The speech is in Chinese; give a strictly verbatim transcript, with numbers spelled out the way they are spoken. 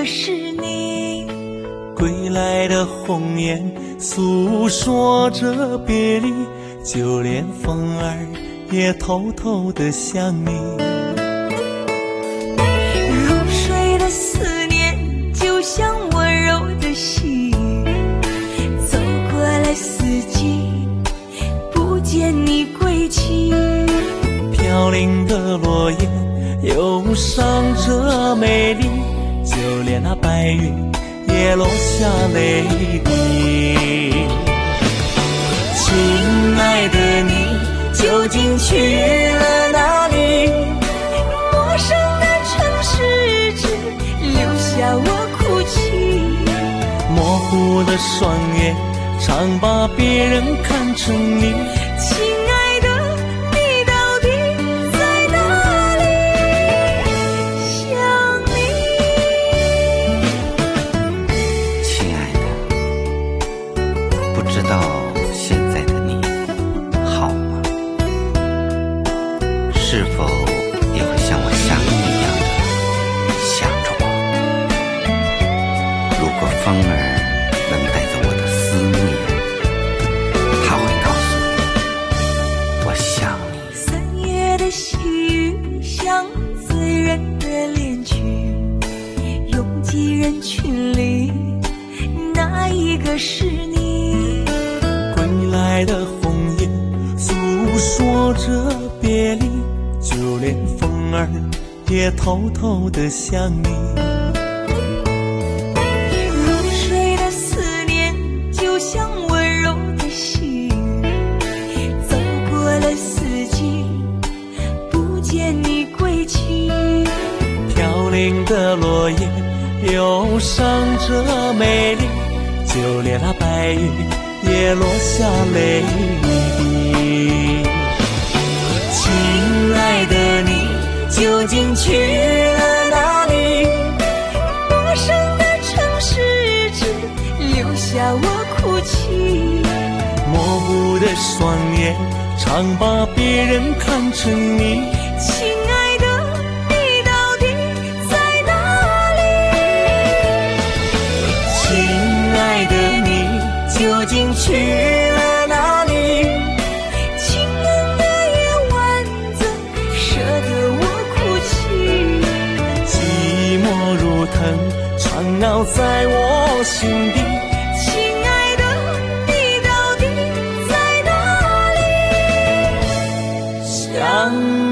个是你？ 归来的鸿雁诉说着别离，就连风儿也偷偷地想你。 入睡的思念就像温柔的细雨，走过了四季，不见你归期。 飘零的落叶忧伤着美丽，就连那白云也落下泪滴。亲爱的你究竟去了哪里？ 陌生的城市只留下我哭泣。 模糊的双眼常把别人看成你。 亲爱的你到底在哪里？想你。 亲爱的，不知道现在的你好吗？是否也会像我想你一样的想着我？如果风儿能带走我的思念，它会告诉你我想你。 三月的细雨像醉人的恋曲，拥挤人群里哪一个是你？ 归来的鸿雁诉说着别离，就连风儿也偷偷地想你。 入睡的思念就像温柔的细雨，走过了四季，不见你归期。 飘零的落叶忧伤着美丽，就连那白云也落下泪滴。亲爱的你究竟去了哪里？ 陌生的城市只留下我哭泣。 模糊的双眼常把别人看成你。 亲爱的你到底在哪里？ 亲爱的你究竟去了哪里？ 情人的夜晚怎舍得我哭泣？ 寂寞如藤缠绕在我心底。 亲爱的你到底在哪里？ 想